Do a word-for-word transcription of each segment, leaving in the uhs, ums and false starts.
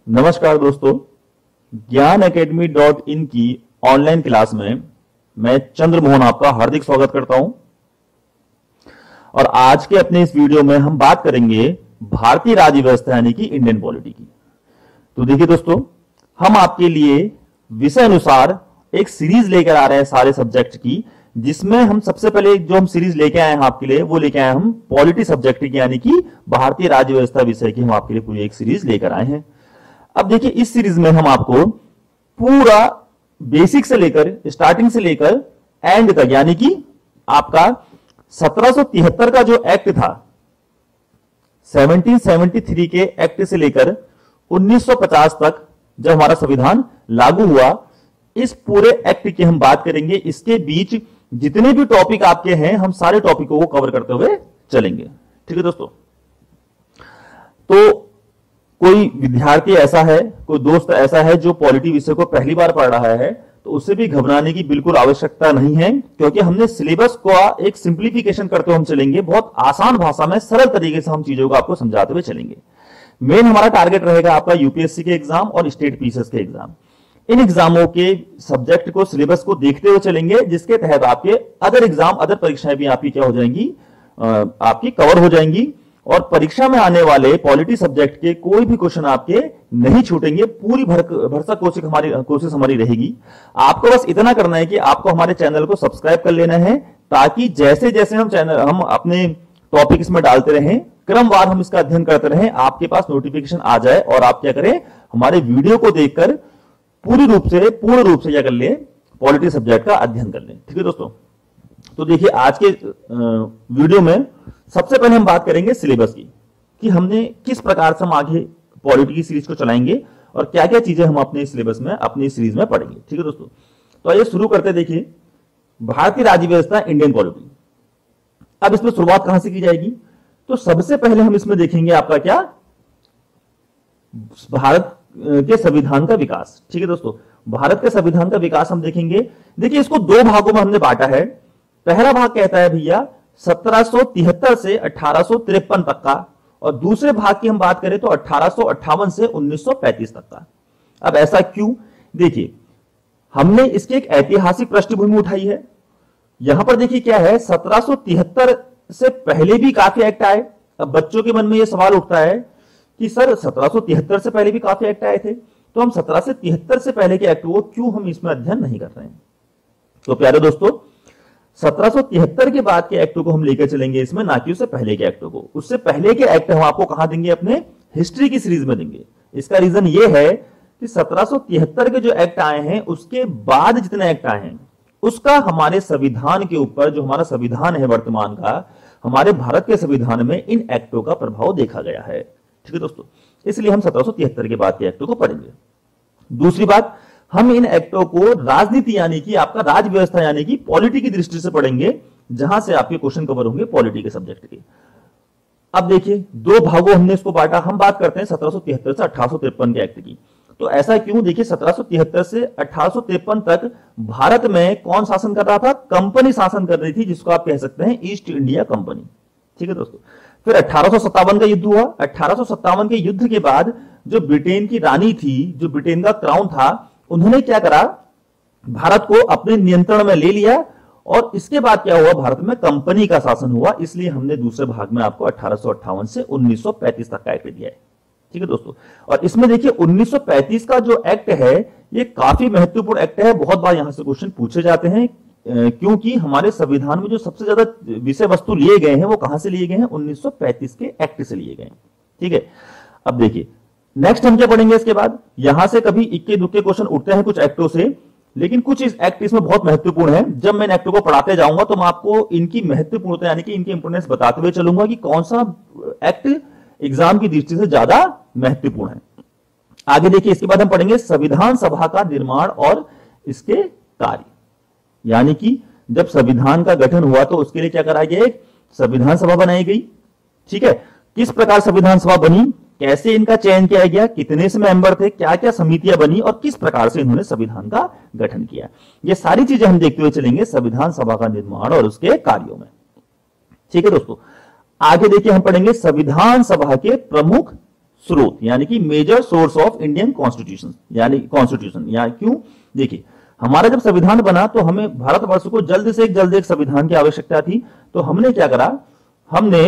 नमस्कार दोस्तों, ज्ञान अकेडमी डॉट इन की ऑनलाइन क्लास में मैं चंद्रमोहन आपका हार्दिक स्वागत करता हूं। और आज के अपने इस वीडियो में हम बात करेंगे भारतीय राज्य व्यवस्था यानी कि इंडियन पॉलिटी की। तो देखिए दोस्तों, हम आपके लिए विषय अनुसार एक सीरीज लेकर आ रहे हैं सारे सब्जेक्ट की, जिसमें हम सबसे पहले जो हम सीरीज लेके आए हैं आपके लिए वो लेके आए हम पॉलिटी सब्जेक्ट की, यानी कि भारतीय राज्य व्यवस्था विषय की हम आपके लिए पूरी एक सीरीज लेकर आए हैं। अब देखिए, इस सीरीज में हम आपको पूरा बेसिक से लेकर स्टार्टिंग से लेकर एंड तक, यानी कि आपका सत्रह सौ तिहत्तर का जो एक्ट था, सत्रह सौ तिहत्तर के एक्ट से लेकर उन्नीस सौ पचास तक जब हमारा संविधान लागू हुआ, इस पूरे एक्ट की हम बात करेंगे। इसके बीच जितने भी टॉपिक आपके हैं, हम सारे टॉपिकों को कवर करते हुए चलेंगे। ठीक है दोस्तों, तो कोई विद्यार्थी ऐसा है, कोई दोस्त ऐसा है जो पॉलिटी विषय को पहली बार पढ़ रहा है, तो उसे भी घबराने की बिल्कुल आवश्यकता नहीं है, क्योंकि हमने सिलेबस को एक सिंप्लीफिकेशन करते हुए हम चलेंगे। बहुत आसान भाषा में सरल तरीके से हम चीजों को आपको समझाते हुए चलेंगे। मेन हमारा टारगेट रहेगा आपका यूपीएससी के एग्जाम और स्टेट पीसीएस के एग्जाम। इन एग्जामों के सब्जेक्ट को, सिलेबस को देखते हुए चलेंगे, जिसके तहत आपके अदर एग्जाम, अदर परीक्षाएं भी आपकी क्या हो जाएंगी, आपकी कवर हो जाएंगी। और परीक्षा में आने वाले पॉलिटी सब्जेक्ट के कोई भी क्वेश्चन आपके नहीं छूटेंगे। पूरी भरसक कोशिश हमारी कोशिश हमारी रहेगी। आपको बस इतना करना है कि आपको हमारे चैनल को सब्सक्राइब कर लेना है, ताकि जैसे जैसे हम चैनल हम अपने टॉपिक इसमें डालते रहें, क्रमवार हम इसका अध्ययन करते रहें, आपके पास नोटिफिकेशन आ जाए और आप क्या करें, हमारे वीडियो को देखकर पूरी रूप से पूर्ण रूप से क्या कर ले, पॉलिटी सब्जेक्ट का अध्ययन कर लें। ठीक है दोस्तों, तो देखिए आज के वीडियो में सबसे पहले हम बात करेंगे सिलेबस की, कि हमने किस प्रकार से हम आगे पॉलिटी की सीरीज को चलाएंगे और क्या क्या चीजें हम अपने सिलेबस में, अपनी सीरीज में पढ़ेंगे। ठीक है दोस्तों, तो आइए शुरू करते। देखिए, भारतीय राज्य व्यवस्था, इंडियन पॉलिटी। अब इसमें शुरुआत कहां से की जाएगी, तो सबसे पहले हम इसमें देखेंगे आपका क्या, भारत के संविधान का विकास। ठीक है दोस्तों, भारत के संविधान का विकास हम देखेंगे। देखिए, इसको दो भागों में हमने बांटा है। पहला भाग कहता है भैया सत्रह सौ तिहत्तर से अठारह सौ तिरपन तक का, और दूसरे भाग की हम बात करें तो अठारह सौ अट्ठावन से उन्नीस सौ पैंतीस तक का। अब ऐसा क्यों, देखिए हमने इसकी एक ऐतिहासिक पृष्ठभूमि उठाई है। यहां पर देखिए क्या है, सत्रह सौ तिहत्तर से पहले भी काफी एक्ट आए। अब बच्चों के मन में यह सवाल उठता है कि सर सत्रह सौ तिहत्तर से पहले भी काफी एक्ट आए थे, तो हम सत्रह सौ तिहत्तर से पहले के एक्ट को क्यों हम इसमें अध्ययन नहीं कर रहे हैं। तो प्यारे दोस्तों, सत्रह सौ तिहत्तर के बाद के एक्टों को हम लेकर चलेंगे इसमें, ना कि उससे पहले के एक्टों को। उससे पहले के एक्ट हम आपको कहां देंगे, अपने हिस्ट्री की सीरीज में देंगे। इसका रीजन ये है कि सत्रह सौ तिहत्तर के जो एक्ट आए हैं, उसके बाद जितने एक्ट आए हैं, उसका हमारे संविधान के ऊपर, जो हमारा संविधान है वर्तमान का, हमारे भारत के संविधान में इन एक्टों का प्रभाव देखा गया है। ठीक है दोस्तों, इसलिए हम सत्रह सौ तिहत्तर के बाद के एक्टों को पढ़ेंगे। दूसरी बात, हम इन एक्टों को राजनीति यानी कि आपका राज्य व्यवस्था यानी कि पॉलिटी की दृष्टि से पढ़ेंगे, जहां से आपके क्वेश्चन कवर होंगे पॉलिटी के सब्जेक्ट के। अब देखिए, दो भागों हमने इसको बांटा। हम बात करते हैं सत्रह सौ तिहत्तर से अठारह सौ तिरपन के एक्ट की। तो ऐसा क्यों, देखिए सत्रह सौ तिहत्तर से अठारह सौ तिरपन तक भारत में कौन शासन कर रहा था, कंपनी शासन कर रही थी, जिसको आप कह सकते हैं ईस्ट इंडिया कंपनी। ठीक है दोस्तों, फिर अठारह सौ सत्तावन का युद्ध हुआ। अठारह सौ सत्तावन के युद्ध के बाद जो ब्रिटेन की रानी थी, जो ब्रिटेन का क्राउन था, उन्होंने क्या करा, भारत को अपने नियंत्रण में ले लिया। और इसके बाद क्या हुआ, भारत में कंपनी का शासन हुआ। इसलिए हमने दूसरे भाग में आपको अठारह सौ अट्ठावन से उन्नीस सौ पैंतीस तक का एक्ट दिया है। ठीक है दोस्तों, और इसमें देखिए उन्नीस सौ पैंतीस का जो एक्ट है, ये काफी महत्वपूर्ण एक्ट है। बहुत बार यहां से क्वेश्चन पूछे जाते हैं, क्योंकि हमारे संविधान में जो सबसे ज्यादा विषय वस्तु लिए गए हैं, वो कहां से लिए गए हैं, उन्नीस सौ पैंतीस के एक्ट से लिए गए हैं। ठीक है, अब देखिए नेक्स्ट हम क्या पढ़ेंगे इसके बाद। यहां से कभी इक्के दुक्के क्वेश्चन उठते हैं कुछ एक्टों से, लेकिन कुछ इस एक्ट इसमें बहुत महत्वपूर्ण है। जब मैं इन एक्टों को पढ़ाते जाऊंगा तो मैं आपको इनकी महत्वपूर्णता यानी कि इनकी इंपोर्टेंस बताते हुए चलूंगा कि कौन सा एक्ट एग्जाम की दृष्टि से ज्यादा महत्वपूर्ण है। आगे देखिए, इसके बाद हम पढ़ेंगे संविधान सभा का निर्माण और इसके कार्य, यानी कि जब संविधान का गठन हुआ तो उसके लिए क्या कराया गया, एक संविधान सभा बनाई गई। ठीक है, किस प्रकार संविधान सभा बनी, कैसे इनका चयन किया गया, कितने से मेंबर थे, क्या क्या समितियां बनी और किस प्रकार से इन्होंने संविधान का गठन किया, ये सारी चीजें हम देखते हुए चलेंगे संविधान सभा का निर्माण और उसके कार्यों में। ठीक है दोस्तों, आगे देखिए हम पढ़ेंगे संविधान सभा के प्रमुख स्रोत, यानी कि major source of Indian constitution, यानी कॉन्स्टिट्यूशन। यानी क्यों, देखिए हमारा जब संविधान बना तो हमें भारतवर्ष को जल्द से एक जल्द एक संविधान की आवश्यकता थी। तो हमने क्या करा, हमने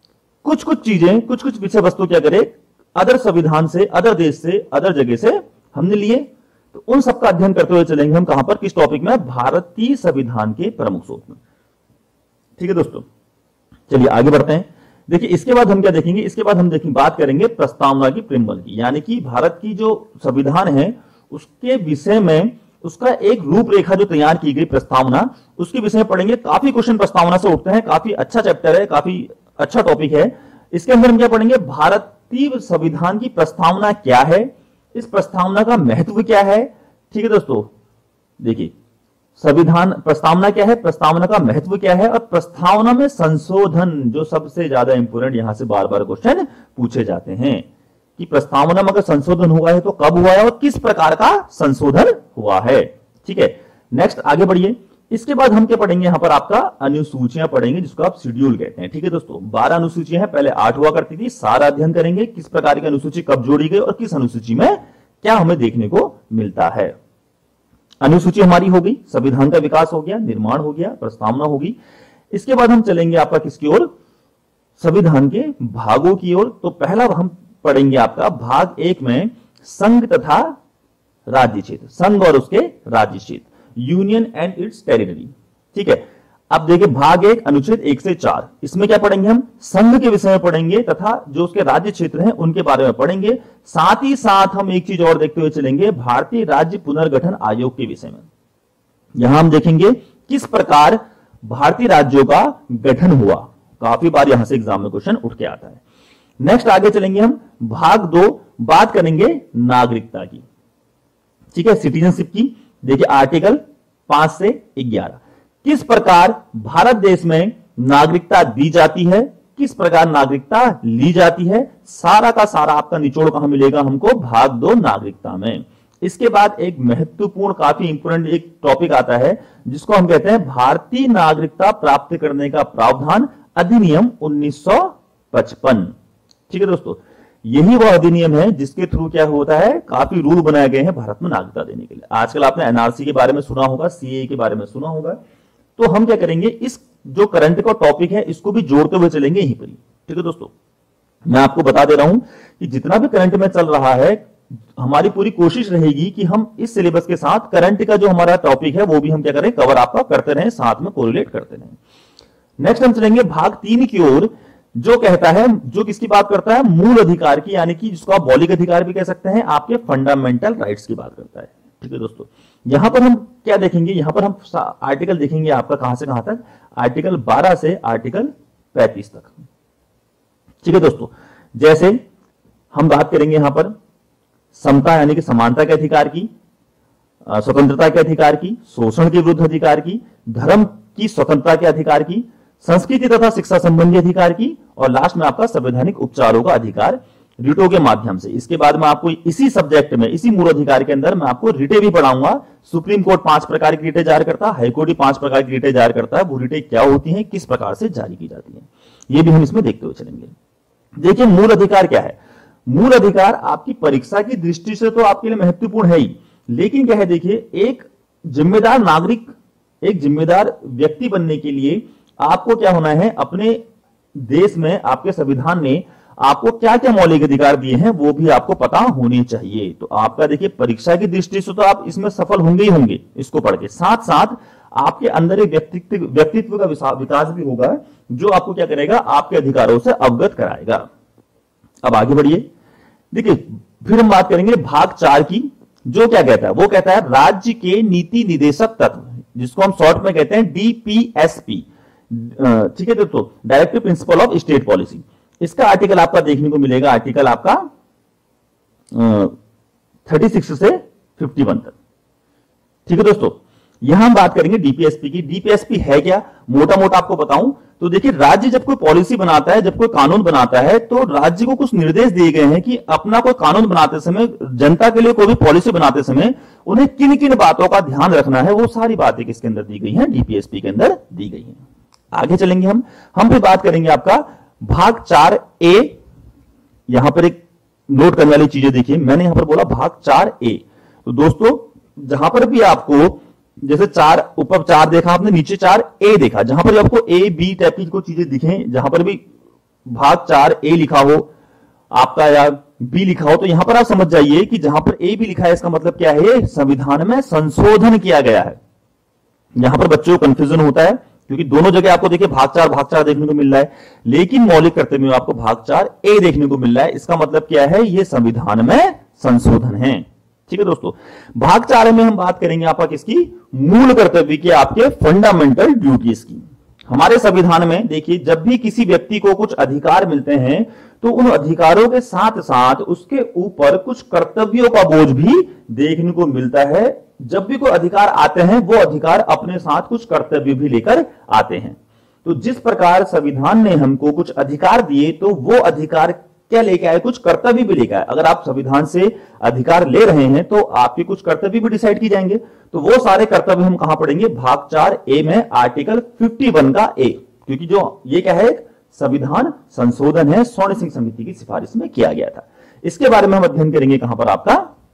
कुछ कुछ चीजें, कुछ कुछ विषय वस्तु क्या करे, अदर संविधान से, अदर देश से, अदर जगह से हमने लिए। तो उन सबका अध्ययन करते हुए चलेंगे हम कहां पर, किस टॉपिक में, भारतीय संविधान के प्रमुख स्रोत में। ठीक है दोस्तों, चलिए आगे बढ़ते हैं। देखिए इसके बाद हम क्या देखेंगे, इसके बाद हम देखेंगे, बात करेंगे प्रस्तावना की, प्रेमबल की, यानी कि भारत की जो संविधान है उसके विषय में, उसका एक रूपरेखा जो तैयार की गई प्रस्तावना, उसके विषय में पढ़ेंगे। काफी क्वेश्चन प्रस्तावना से उठते हैं, काफी अच्छा चैप्टर है, काफी अच्छा टॉपिक है। इसके अंदर हम क्या पढ़ेंगे, भारतीय संविधान की प्रस्तावना क्या है, इस प्रस्तावना का महत्व क्या है। ठीक है दोस्तों, देखिए संविधान प्रस्तावना क्या है, प्रस्तावना का महत्व क्या है, और प्रस्तावना में संशोधन, जो सबसे ज्यादा इंपोर्टेंट, यहां से बार बार क्वेश्चन पूछे जाते हैं कि प्रस्तावना में अगर संशोधन हुआ है तो कब हुआ है और किस प्रकार का संशोधन हुआ है। ठीक है, नेक्स्ट आगे बढ़िए। इसके बाद हम क्या पढ़ेंगे, यहां पर आपका अनुसूचियां पढ़ेंगे, जिसको आप शेड्यूल कहते हैं। ठीक है दोस्तों, बारह अनुसूचियां हैं, पहले आठ हुआ करती थी। सारा अध्ययन करेंगे किस प्रकार की अनुसूची कब जोड़ी गई और किस अनुसूची में क्या हमें देखने को मिलता है। अनुसूची हमारी हो गई, संविधान का विकास हो गया, निर्माण हो गया, प्रस्तावना होगी। इसके बाद हम चलेंगे आपका किसकी ओर, संविधान के भागों की ओर। तो पहला हम पढ़ेंगे आपका भाग एक में संघ तथा राज्य क्षेत्र, संघ और उसके राज्य क्षेत्र, यूनियन एंड इट्स टेरिटरी। ठीक है, अब देखिए भाग एक अनुच्छेद एक से चार, इसमें क्या पढ़ेंगे हम, संघ के विषय में पढ़ेंगे तथा जो उसके राज्य क्षेत्र हैं उनके बारे में पढ़ेंगे। साथ ही साथ हम एक चीज और देखते हुए चलेंगे, भारतीय राज्य पुनर्गठन आयोग के विषय में। यहां हम देखेंगे किस प्रकार भारतीय राज्यों का गठन हुआ, काफी बार यहां से एग्जाम में क्वेश्चन उठ के आता है। नेक्स्ट आगे चलेंगे हम, भाग दो, बात करेंगे नागरिकता की। ठीक है, सिटीजनशिप की। देखिए आर्टिकल पांच से ग्यारह, किस प्रकार भारत देश में नागरिकता दी जाती है, किस प्रकार नागरिकता ली जाती है, सारा का सारा आपका निचोड़ कहां मिलेगा हमको, भाग दो नागरिकता में। इसके बाद एक महत्वपूर्ण, काफी इंपोर्टेंट एक टॉपिक आता है जिसको हम कहते हैं भारतीय नागरिकता प्राप्त करने का प्रावधान अधिनियम उन्नीस सौ पचपन। ठीक है दोस्तों, यही वह अधिनियम है जिसके थ्रू क्या होता है, काफी रूल बनाए गए हैं भारत में नागरिकता देने के लिए। आजकल आपने एनआरसी के बारे में सुना होगा, सीए के बारे में सुना होगा। तो हम क्या करेंगे, इस जो करंट का टॉपिक है इसको भी जोड़ते हुए चलेंगे यहीं पर। ठीक है दोस्तों, मैं आपको बता दे रहा हूं कि जितना भी करंट में चल रहा है, हमारी पूरी कोशिश रहेगी कि हम इस सिलेबस के साथ करंट का जो हमारा टॉपिक है वो भी हम क्या करें, कवर आपका करते रहें, साथ में कोरिलेट करते रहें। नेक्स्ट हम चलेंगे भाग तीन की ओर, जो कहता है, जो किसकी बात करता है, मूल अधिकार की, यानी कि जिसको आप मौलिक अधिकार भी कह सकते हैं, आपके फंडामेंटल राइट्स की बात करता है। ठीक है दोस्तों, यहां पर हम क्या देखेंगे, यहां पर हम आर्टिकल देखेंगे आपका कहां से कहां तक, आर्टिकल बारह से आर्टिकल पैंतीस तक। ठीक है दोस्तों, जैसे हम बात करेंगे यहां पर समता यानी कि समानता के अधिकार की, स्वतंत्रता के अधिकार की, शोषण के विरुद्ध अधिकार की, धर्म की स्वतंत्रता के अधिकार की, संस्कृति तथा शिक्षा संबंधी अधिकार की, और लास्ट में आपका संवैधानिक उपचारों का अधिकार रिटों के माध्यम से। इसके बाद में आपको इसी सब्जेक्ट में, इसी मूल अधिकार के अंदर मैं आपको रिटे भी पढ़ाऊंगा। सुप्रीम कोर्ट पांच प्रकार की रिटे जारी करता है, हाईकोर्ट भी पांच प्रकार की रिटे जारी करता है। वो रिटे क्या होती हैं, किस प्रकार से जारी की जाती है, ये भी हम इसमें देखते हुए चलेंगे। देखिए मूल अधिकार क्या है, मूल अधिकार आपकी परीक्षा की दृष्टि से तो आपके लिए महत्वपूर्ण है ही, लेकिन क्या है, देखिए एक जिम्मेदार नागरिक, एक जिम्मेदार व्यक्ति बनने के लिए आपको क्या होना है, अपने देश में आपके संविधान ने आपको क्या क्या मौलिक अधिकार दिए हैं वो भी आपको पता होने चाहिए। तो आपका देखिए परीक्षा की दृष्टि से तो आप इसमें सफल होंगे ही होंगे इसको पढ़ के, साथ साथ आपके अंदर एक व्यक्तित्व व्यक्तित्व का विकास भी होगा, जो आपको क्या करेगा, आपके अधिकारों से अवगत कराएगा। अब आगे बढ़िए, देखिए फिर हम बात करेंगे भाग चार की, जो क्या कहता है, वो कहता है राज्य के नीति निदेशक तत्व, जिसको हम शॉर्ट में कहते हैं डीपीएसपी। ठीक है दोस्तों, directive principle of state policy. इसका आर्टिकल आपका देखने को मिलेगा, आर्टिकल आपका थर्टी सिक्स से फिफ्टी वन तक। ठीक है दोस्तों, यहां हम बात करेंगे डीपीएसपी की। डीपीएसपी है क्या, मोटा मोटा आपको बताऊं तो देखिए, राज्य जब कोई पॉलिसी बनाता है, जब कोई कानून बनाता है, तो राज्य को कुछ निर्देश दिए गए हैं कि अपना कोई कानून बनाते समय, जनता के लिए कोई भी पॉलिसी बनाते समय उन्हें किन किन बातों का ध्यान रखना है, वो सारी बातें किसके अंदर दी गई हैं, डीपीएसपी के अंदर दी गई हैं। आगे चलेंगे हम हम भी बात करेंगे आपका भाग चार ए। यहां पर एक नोट करने वाली चीजें देखिए, मैंने यहां पर बोला भाग चार ए। तो दोस्तों जहां पर भी आपको जैसे चार ऊपर चार देखा आपने, नीचे चार ए देखा, जहां पर भी आपको ए बी टाइप की कोई चीजें दिखें, जहां पर भी भाग चार ए लिखा हो आपका या बी लिखा हो, तो यहां पर आप समझ जाइए कि जहां पर ए बी लिखा है इसका मतलब क्या है, संविधान में संशोधन किया गया है। यहां पर बच्चों को कंफ्यूजन होता है क्योंकि दोनों जगह आपको देखिए भाग चार भाग चार देखने को मिल रहा है, लेकिन मौलिक कर्तव्य में आपको भाग चार ए देखने को मिल रहा है। इसका मतलब क्या है, यह संविधान में संशोधन है। ठीक है दोस्तों, भाग चार में हम बात करेंगे आपका किसकी, मूल कर्तव्य की, आपके फंडामेंटल ड्यूटीज की। हमारे संविधान में देखिए जब भी किसी व्यक्ति को कुछ अधिकार मिलते हैं तो उन अधिकारों के साथ साथ उसके ऊपर कुछ कर्तव्यों का बोझ भी देखने को मिलता है। जब भी कोई अधिकार आते हैं वो अधिकार अपने साथ कुछ कर्तव्य भी लेकर आते हैं। तो जिस प्रकार संविधान ने हमको कुछ अधिकार दिए तो वो अधिकार क्या लेके आए, कुछ कर्तव्य भी लेके आए। अगर आप संविधान से अधिकार ले रहे हैं तो आपके कुछ कर्तव्य भी डिसाइड किए जाएंगे। तो वो सारे कर्तव्य हम कहां पढ़ेंगे, भाग चार ए में आर्टिकल इक्यावन का ए, क्योंकि जो ये क्या है, संविधान संशोधन है, स्वर्ण सिंह समिति की सिफारिश में किया गया था। इसके बारे में हम अध्ययन करेंगे कहां पर, आपका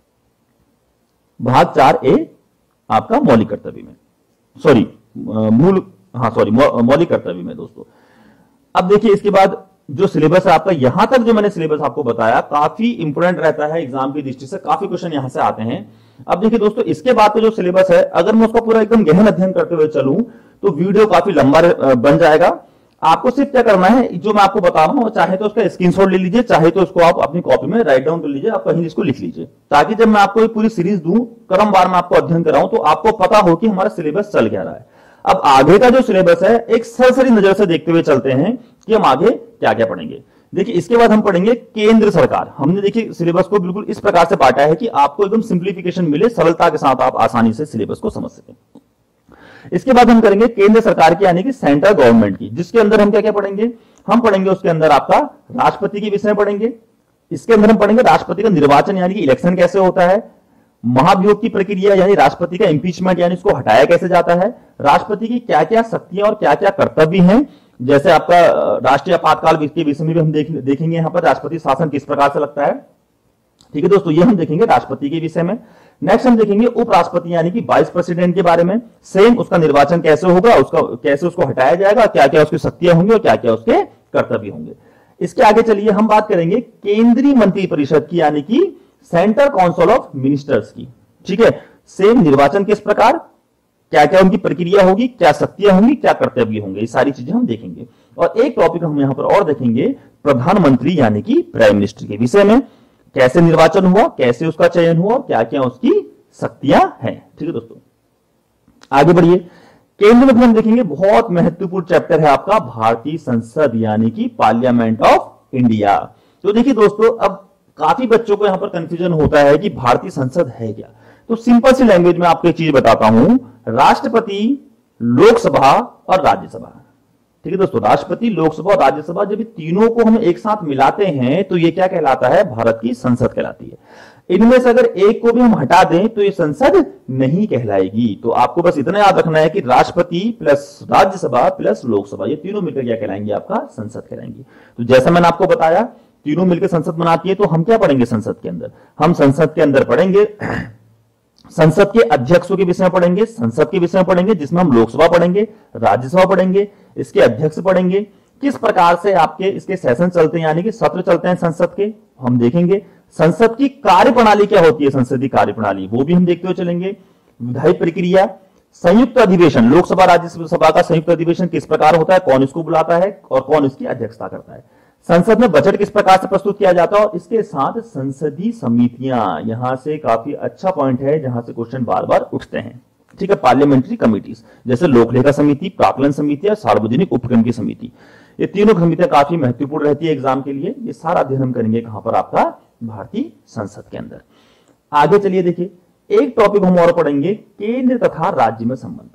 भाग चार ए आपका मौलिक कर्तव्य में, सॉरी मूल हाँ सॉरी मौलिक कर्तव्य में दोस्तों। अब देखिए इसके बाद जो सिलेबस है आपका, यहां तक जो मैंने सिलेबस आपको बताया काफी इंपोर्टेंट रहता है एग्जाम की दृष्टि से, काफी क्वेश्चन यहां से आते हैं। अब देखिए दोस्तों इसके बाद का जो सिलेबस है, अगर मैं उसका पूरा एकदम गहन अध्ययन करते हुए चलूं तो वीडियो काफी लंबा बन जाएगा। आपको सिर्फ क्या करना है, जो मैं आपको बता रहा हूं, चाहे तो उसका स्क्रीनशॉट ले लीजिए, चाहे तो उसको आप अपनी कॉपी में राइट डाउन कर लीजिए, आप कहीं इसको लिख लीजिए, ताकि जब मैं आपको ये पूरी सीरीज दूं, क्रमवार में आपको अध्ययन कराऊं, तो आपको पता हो कि हमारा सिलेबस चल क्या रहा है। अब आगे का जो सिलेबस है एक सरसरी नजर से देखते हुए चलते हैं कि हम आगे क्या क्या पढ़ेंगे। देखिए इसके बाद हम पढ़ेंगे केंद्र सरकार। हमने देखिए सिलेबस को बिल्कुल इस प्रकार से बांटा है कि आपको एकदम सिंप्लीफिकेशन मिले, सरलता के साथ आप आसानी से सिलेबस को समझ सकें। इसके बाद हम करेंगे केंद्र सरकार की, यानी कि सेंट्रल गवर्नमेंट की, जिसके अंदर हम क्या क्या पढ़ेंगे, हम पढ़ेंगे उसके अंदर आपका राष्ट्रपति के विषय पढ़ेंगे। इसके अंदर हम पढ़ेंगे राष्ट्रपति का निर्वाचन यानी कि इलेक्शन कैसे होता है, महाभियोग की प्रक्रिया यानी राष्ट्रपति का इंपीचमेंट यानी इसको हटाया कैसे जाता है, राष्ट्रपति की क्या क्या शक्तियां और क्या क्या कर्तव्य हैं, जैसे आपका राष्ट्रीय आपातकाल के विषय में भी हम देख, देखेंगे यहां पर राष्ट्रपति शासन किस प्रकार से लगता है। ठीक है दोस्तों, ये हम देखेंगे राष्ट्रपति के विषय में। नेक्स्ट हम देखेंगे उपराष्ट्रपति यानी कि वाइस प्रेसिडेंट के बारे में, सेम उसका निर्वाचन कैसे होगा, उसका कैसे उसको हटाया जाएगा, क्या क्या उसकी शक्तियां होंगी और क्या क्या उसके कर्तव्य होंगे। इसके आगे चलिए हम बात करेंगे केंद्रीय मंत्रिपरिषद की, यानी कि सेंट्रल काउंसिल ऑफ मिनिस्टर्स की। ठीक है, सेम निर्वाचन किस प्रकार, क्या क्या उनकी प्रक्रिया होगी, क्या शक्तियां होंगी, क्या कर्तव्य होंगे, ये सारी चीजें हम देखेंगे। और एक टॉपिक हम यहां पर और देखेंगे प्रधानमंत्री यानी कि प्राइम मिनिस्टर के विषय में, कैसे निर्वाचन हुआ, कैसे उसका चयन हुआ, क्या क्या उसकी शक्तियां हैं। ठीक है दोस्तों, आगे बढ़िए। केंद्र में हम देखेंगे बहुत महत्वपूर्ण चैप्टर है आपका भारतीय संसद यानी कि पार्लियामेंट ऑफ इंडिया। तो देखिए दोस्तों, अब काफी बच्चों को यहां पर कंफ्यूजन होता है कि भारतीय संसद है क्या। तो सिंपल सी लैंग्वेज में आपको एक चीज बताता हूं, राष्ट्रपति, लोकसभा और राज्यसभा। ठीक है दोस्तों, राष्ट्रपति, लोकसभा और राज्यसभा, जब तीनों को हम एक साथ मिलाते हैं तो ये क्या कहलाता है, भारत की संसद कहलाती है। इनमें से अगर एक को भी हम हटा दें तो ये संसद नहीं कहलाएगी। तो आपको बस इतना याद रखना है कि राष्ट्रपति प्लस राज्यसभा प्लस लोकसभा, ये तीनों मिलकर क्या कहलाएंगे, आपका संसद कहलाएंगी। तो जैसा मैंने आपको बताया तीनों मिलकर संसद बनाती है, तो हम क्या पढ़ेंगे संसद के अंदर, हम संसद के अंदर पढ़ेंगे संसद के अध्यक्षों के विषय में पढ़ेंगे, संसद के विषय में पढ़ेंगे, जिसमें हम लोकसभा पढ़ेंगे, राज्यसभा पढ़ेंगे, इसके अध्यक्ष पढ़ेंगे, किस प्रकार से आपके इसके सेशन चलते हैं यानी कि सत्र चलते हैं संसद के, हम देखेंगे। संसद की कार्यप्रणाली क्या होती है, संसदीय कार्यप्रणाली, वो भी हम देखते हुए चलेंगे। विधायी प्रक्रिया, संयुक्त अधिवेशन, लोकसभा राज्यसभा का संयुक्त अधिवेशन किस प्रकार होता है, कौन इसको बुलाता है और कौन इसकी अध्यक्षता करता है। संसद में बजट किस प्रकार से प्रस्तुत किया जाता है, और इसके साथ संसदीय समितियां, यहां से काफी अच्छा पॉइंट है जहां से क्वेश्चन बार बार उठते हैं। ठीक है, पार्लियामेंट्री कमिटीज जैसे लोकलेखा समिति, प्राक्कलन समिति और सार्वजनिक उपक्रम की समिति, ये तीनों समितियां काफी महत्वपूर्ण रहती है एग्जाम के लिए। ये सारा अध्ययन हम करेंगे कहां पर, आपका भारतीय संसद के अंदर। आगे चलिए देखिए, एक टॉपिक हम और पढ़ेंगे, केंद्र तथा राज्य में संबंध।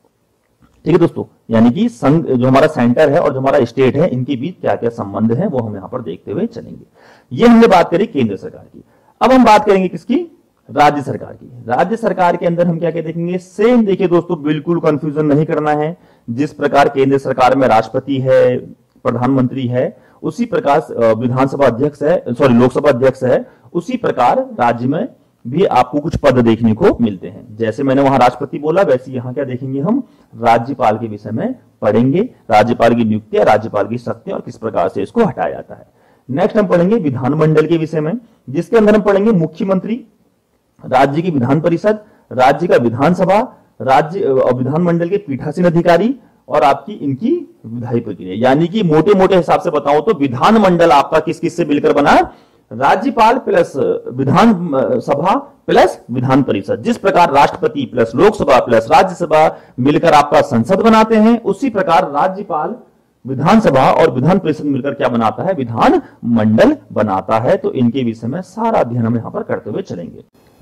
ठीक है दोस्तों, यानी कि संघ जो हमारा सेंटर है और जो हमारा स्टेट है, इनके बीच क्या क्या संबंध है वो हम यहां पर देखते हुए चलेंगे। ये हमने बात करी केंद्र सरकार की। अब हम बात करेंगे किसकी, राज्य सरकार की। राज्य सरकार के अंदर हम क्या क्या देखेंगे, सेम देखिए दोस्तों, बिल्कुल कंफ्यूजन नहीं करना है। जिस प्रकार केंद्र सरकार में राष्ट्रपति है, प्रधानमंत्री है, उसी प्रकार विधानसभा अध्यक्ष है, सॉरी लोकसभा अध्यक्ष है, उसी प्रकार राज्य में भी आपको कुछ पद देखने को मिलते हैं। जैसे मैंने वहां राष्ट्रपति बोला, वैसे यहां क्या देखेंगे हम, राज्यपाल के विषय में पढ़ेंगे। राज्यपाल की नियुक्ति, राज्यपाल की शक्ति और किस प्रकार से इसको हटाया जाता है। नेक्स्ट हम पढ़ेंगे विधानमंडल के विषय में, जिसके अंदर हम पढ़ेंगे मुख्यमंत्री, राज्य की विधान परिषद, राज्य का विधानसभा, राज्य विधानमंडल के पीठासीन अधिकारी और आपकी इनकी विधायी प्रक्रिया। यानी कि मोटे मोटे हिसाब से बताऊं तो विधानमंडल आपका किस किस से मिलकर बना, राज्यपाल प्लस विधान सभा प्लस विधान परिषद। जिस प्रकार राष्ट्रपति प्लस लोकसभा प्लस राज्यसभा मिलकर आपका संसद बनाते हैं, उसी प्रकार राज्यपाल, विधानसभा और विधान परिषद मिलकर क्या बनाता है, विधान मंडल बनाता है। तो इनके विषय में सारा अध्ययन हम यहां पर करते हुए चलेंगे।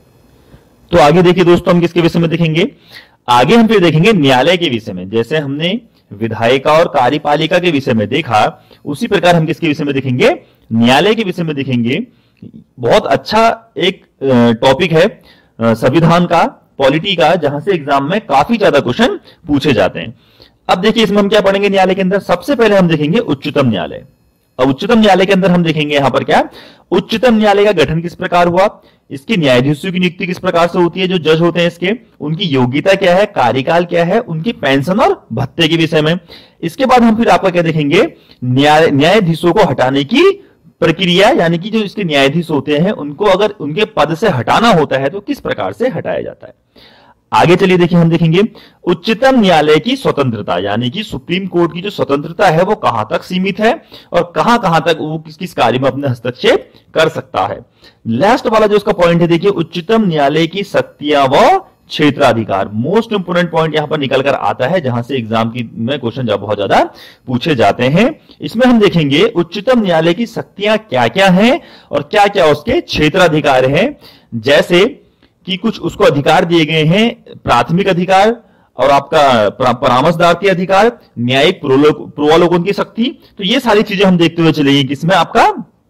तो आगे देखिए दोस्तों, हम किसके विषय में देखेंगे, आगे हम फिर देखेंगे न्यायालय के विषय में। जैसे हमने विधायिका और कार्यपालिका के विषय में देखा, उसी प्रकार हम किसके विषय में देखेंगे, न्यायालय के विषय में देखेंगे। बहुत अच्छा एक टॉपिक है संविधान का, पॉलिटी का, जहां से एग्जाम में काफी ज्यादा क्वेश्चन पूछे जाते हैं। अब देखिए इसमें हम क्या पढ़ेंगे न्यायालय के अंदर, सबसे पहले हम देखेंगे उच्चतम न्यायालय। अब उच्चतम न्यायालय के अंदर हम देखेंगे यहां पर क्या, उच्चतम न्यायालय का गठन किस प्रकार हुआ, इसके न्यायाधीशों की नियुक्ति किस प्रकार से होती है, जो जज होते हैं इसके, उनकी योग्यता क्या है, कार्यकाल क्या है, उनकी पेंशन और भत्ते के विषय में। इसके बाद हम फिर आपका क्या देखेंगे, न्याय न्यायाधीशों को हटाने की प्रक्रिया, यानी कि जो इसके न्यायाधीश होते हैं उनको अगर उनके पद से हटाना होता है तो किस प्रकार से हटाया जाता है। आगे चलिए देखिए, हम देखेंगे उच्चतम न्यायालय की स्वतंत्रता, यानी कि सुप्रीम कोर्ट की जो स्वतंत्रता है वो कहां तक सीमित है और कहां कहां तक वो किस किस कार्य में अपने हस्तक्षेप कर सकता है। लास्ट वाला जो उसका पॉइंट है, देखिए उच्चतम न्यायालय की शक्तियां व क्षेत्राधिकार। मोस्ट इंपोर्टेंट पॉइंट यहां पर निकल कर आता है, जहां से एग्जाम की में क्वेश्चन बहुत ज्यादा पूछे जाते हैं। इसमें हम देखेंगे उच्चतम न्यायालय की शक्तियां क्या क्या हैं और क्या क्या उसके क्षेत्राधिकार हैं। जैसे कि कुछ उसको अधिकार दिए गए हैं, प्राथमिक अधिकार और आपका परामर्शदात्री अधिकार, न्यायिक पूर्वावलोकन की शक्ति। तो ये सारी चीजें हम देखते हुए चलेंगे किसमें, आपका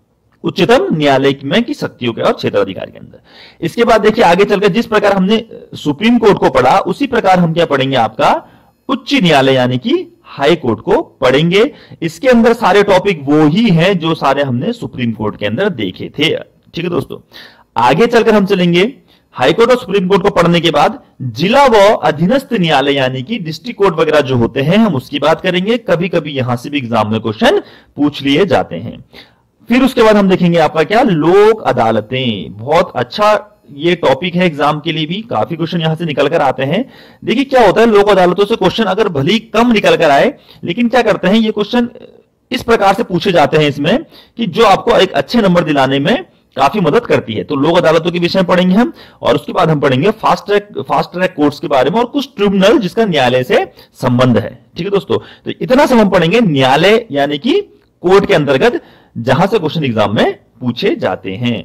उच्चतम न्यायालय में की शक्तियों के और क्षेत्राधिकार के अंदर। इसके बाद देखिए आगे चलकर जिस प्रकार हमने सुप्रीम कोर्ट को पढ़ा, उसी प्रकार हम क्या पढ़ेंगे, आपका उच्च न्यायालय यानी कि हाई कोर्ट को पढ़ेंगे। इसके अंदर सारे टॉपिक वो ही हैं जो सारे हमने सुप्रीम कोर्ट के अंदर देखे थे। ठीक है दोस्तों, आगे चलकर हम चलेंगे हाईकोर्ट और सुप्रीम कोर्ट को पढ़ने के बाद जिला व अधीनस्थ न्यायालय यानी कि डिस्ट्रिक्ट कोर्ट वगैरह जो होते हैं हम उसकी बात करेंगे। कभी कभी यहां से भी एग्जाम में क्वेश्चन पूछ लिए जाते हैं। फिर उसके बाद हम देखेंगे आपका क्या, लोक अदालतें। बहुत अच्छा ये टॉपिक है, एग्जाम के लिए भी काफी क्वेश्चन यहां से निकल कर आते हैं। देखिए क्या होता है, लोक अदालतों से क्वेश्चन अगर भले ही कम निकल कर आए, लेकिन क्या करते हैं ये क्वेश्चन इस प्रकार से पूछे जाते हैं इसमें कि जो आपको एक अच्छे नंबर दिलाने में काफी मदद करती है। तो लोक अदालतों के विषय में पढ़ेंगे हम, और उसके बाद हम पढ़ेंगे fast track fast track courts के बारे में और कुछ ट्रिब्यूनल जिसका न्यायालय से संबंध है। ठीक है दोस्तों, तो इतना सब हम पढ़ेंगे न्यायालय यानी कि कोर्ट के अंतर्गत जहां से क्वेश्चन एग्जाम में पूछे जाते हैं।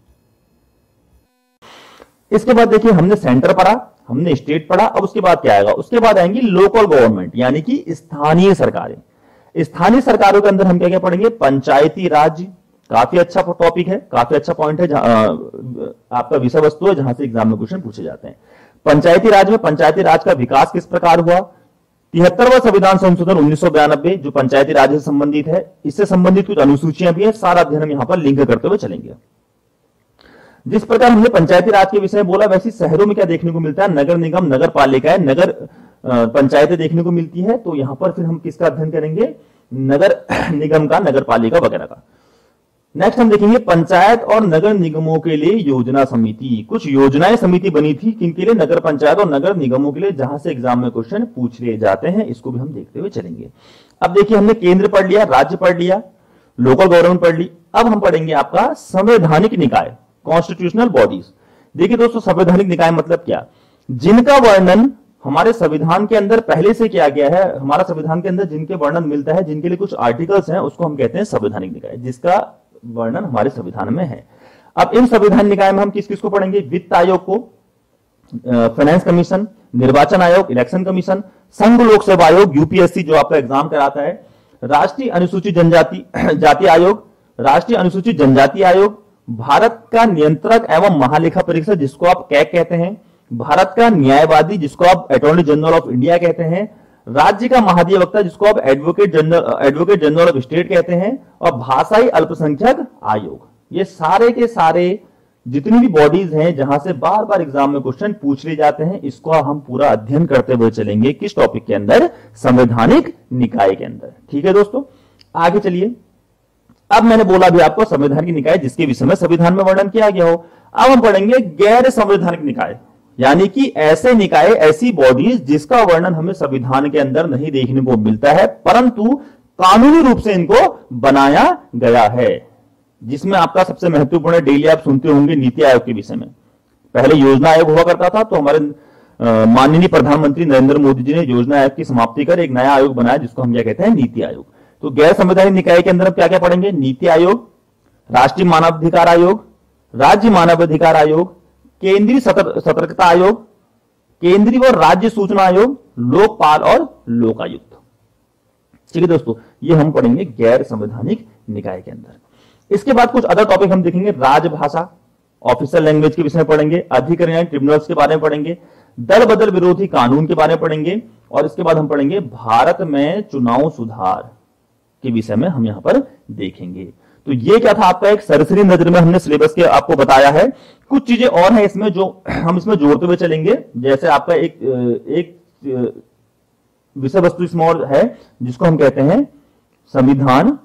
इसके बाद देखिए हमने सेंटर पढ़ा, हमने स्टेट पढ़ा। अब उसके बाद क्या आएगा, उसके बाद आएंगी लोकल गवर्नमेंट यानी कि स्थानीय सरकारें। स्थानीय सरकारों के अंदर हम क्या क्या पढ़ेंगे, पंचायती राज। काफी अच्छा टॉपिक है, काफी अच्छा पॉइंट है, आपका विषय वस्तु है जहां से एग्जाम में क्वेश्चन पूछे जाते हैं। पंचायती राज में पंचायती राज का विकास किस प्रकार हुआ, तिहत्तरवां संविधान संशोधन उन्नीस सौ बयानबे जो पंचायती राज से संबंधित है, इससे संबंधित कुछ अनुसूचियां भी है। सारा अध्ययन हम यहां पर लिंक करते हुए चलेंगे। जिस प्रकार हमने पंचायती राज के विषय में बोला, वैसे शहरों में क्या देखने को मिलता है, नगर निगम, नगर पालिकाएं, नगर पंचायतें देखने को मिलती है। तो यहां पर फिर हम किसका अध्ययन करेंगे, नगर निगम का, नगर पालिका वगैरह का। नेक्स्ट हम देखेंगे पंचायत और नगर निगमों के लिए योजना समिति। कुछ योजनाएं समिति बनी थी किनके लिए, नगर पंचायत और नगर निगमों के लिए, जहां से एग्जाम में क्वेश्चन पूछ लिए जाते हैं। इसको भी हम देखते हुए चलेंगे। अब देखिए हमने केंद्र पढ़ लिया, राज्य पढ़ लिया, लोकल गवर्नमेंट पढ़ ली। अब हम पढ़ेंगे आपका संवैधानिक निकाय, कॉन्स्टिट्यूशनल बॉडीज। देखिए दोस्तों, संवैधानिक निकाय मतलब क्या, जिनका वर्णन हमारे संविधान के अंदर पहले से किया गया है। हमारा संविधान के अंदर जिनके वर्णन मिलता है, जिनके लिए कुछ आर्टिकल्स हैं, उसको हम कहते हैं संवैधानिक निकाय, जिसका वर्णन हमारे संविधान में है। अब इन संविधान निकाय में हम किस किस को पढ़ेंगे, वित्त आयोग को, फाइनेंस कमीशन, निर्वाचन आयोग, इलेक्शन कमीशन, संघ लोक सेवा आयोग यूपीएससी जो आपका एग्जाम कराता है, राष्ट्रीय अनुसूचित जनजाति जाति आयोग, राष्ट्रीय अनुसूचित जनजाति आयोग, भारत का नियंत्रक एवं महालेखा परीक्षक जिसको आप कैग कहते हैं, भारत का न्यायवादी जिसको आप अटॉर्नी जनरल ऑफ इंडिया कहते हैं, राज्य का महाधिवक्ता जिसको आप advocate general advocate general of state कहते हैं, और भाषाई अल्पसंख्यक आयोग। ये सारे के सारे जितनी भी बॉडीज हैं जहां से बार बार एग्जाम में क्वेश्चन पूछ लिए जाते हैं, इसको हम पूरा अध्ययन करते हुए चलेंगे। किस टॉपिक के अंदर? संवैधानिक निकाय के अंदर। ठीक है दोस्तों, आगे चलिए। अब मैंने बोला भी आपको संवैधानिक निकाय जिसके विषय में संविधान में वर्णन किया गया हो। अब हम पढ़ेंगे गैर संवैधानिक निकाय, यानी कि ऐसे निकाय, ऐसी बॉडीज जिसका वर्णन हमें संविधान के अंदर नहीं देखने को मिलता है, परंतु कानूनी रूप से इनको बनाया गया है। जिसमें आपका सबसे महत्वपूर्ण, डेली आप सुनते होंगे नीति आयोग के विषय में। पहले योजना आयोग हुआ करता था, तो हमारे माननीय प्रधानमंत्री नरेंद्र मोदी जी ने योजना आयोग की समाप्ति कर एक नया आयोग बनाया जिसको हम क्या कहते हैं? नीति आयोग। तो गैर संवैधानिक निकाय के अंदर क्या क्या पढ़ेंगे? नीति आयोग, राष्ट्रीय मानवाधिकार आयोग, राज्य मानवाधिकार आयोग, केंद्रीय सतर्कता आयोग, केंद्रीय और राज्य सूचना आयोग, लोकपाल और लोकायुक्त। ठीक है दोस्तों, ये हम पढ़ेंगे गैर संवैधानिक निकाय के अंदर। इसके बाद कुछ अदर टॉपिक हम देखेंगे। राजभाषा, ऑफिशियल लैंग्वेज के विषय में पढ़ेंगे, अधिकरण ट्रिब्यूनल्स के बारे में पढ़ेंगे, दल बदल विरोधी कानून के बारे में पढ़ेंगे, और इसके बाद हम पढ़ेंगे भारत में चुनाव सुधार के विषय में हम यहां पर देखेंगे। तो ये क्या था आपका एक सरसरी नजर में हमने सिलेबस के आपको बताया है। कुछ चीजें और हैं इसमें जो हम इसमें जोड़ते हुए चलेंगे। जैसे आपका एक एक विषय वस्तु इसमें और है जिसको हम कहते हैं संविधान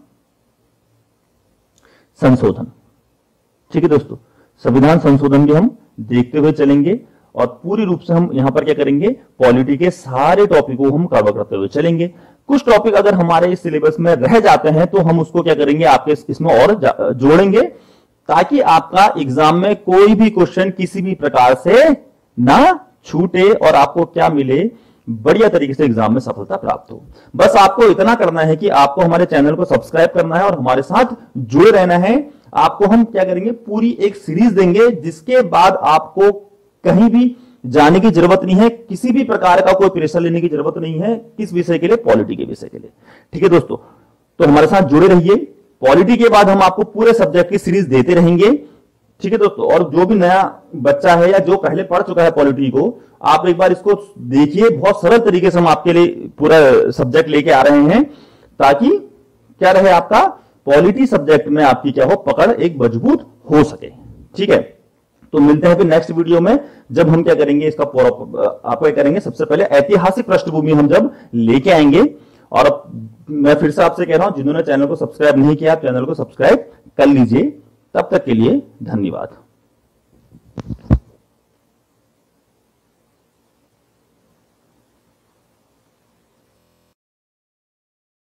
संशोधन। ठीक है दोस्तों, संविधान संशोधन भी हम देखते हुए चलेंगे, और पूरी रूप से हम यहां पर क्या करेंगे? पॉलिटी के सारे टॉपिक को हम कवर करते हुए चलेंगे। कुछ टॉपिक अगर हमारे इस सिलेबस में रह जाते हैं तो हम उसको क्या करेंगे? आपके इसमें और जोड़ेंगे, ताकि आपका एग्जाम में कोई भी क्वेश्चन किसी भी प्रकार से ना छूटे और आपको क्या मिले? बढ़िया तरीके से एग्जाम में सफलता प्राप्त हो। बस आपको इतना करना है कि आपको हमारे चैनल को सब्सक्राइब करना है और हमारे साथ जुड़े रहना है। आपको हम क्या करेंगे? पूरी एक सीरीज देंगे जिसके बाद आपको कहीं भी जाने की जरूरत नहीं है, किसी भी प्रकार का कोई प्रेशर लेने की जरूरत नहीं है। किस विषय के लिए? पॉलिटी के विषय के लिए। ठीक है दोस्तों, तो हमारे साथ जुड़े रहिए। पॉलिटी के बाद हम आपको पूरे सब्जेक्ट की सीरीज देते रहेंगे। ठीक है दोस्तों, और जो भी नया बच्चा है या जो पहले पढ़ चुका है पॉलिटी को, आप एक बार इसको देखिए। बहुत सरल तरीके से हम आपके लिए पूरा सब्जेक्ट लेके आ रहे हैं, ताकि क्या रहे? आपका पॉलिटी सब्जेक्ट में आपकी क्या हो? पकड़ एक मजबूत हो सके। ठीक है, तो मिलते हैं फिर नेक्स्ट वीडियो में, जब हम क्या करेंगे? इसका आप क्या करेंगे? सबसे पहले ऐतिहासिक पृष्ठभूमि हम जब लेके आएंगे। और मैं फिर से आपसे कह रहा हूं, जिन्होंने चैनल को सब्सक्राइब नहीं किया, चैनल को सब्सक्राइब कर लीजिए। तब तक के लिए धन्यवाद।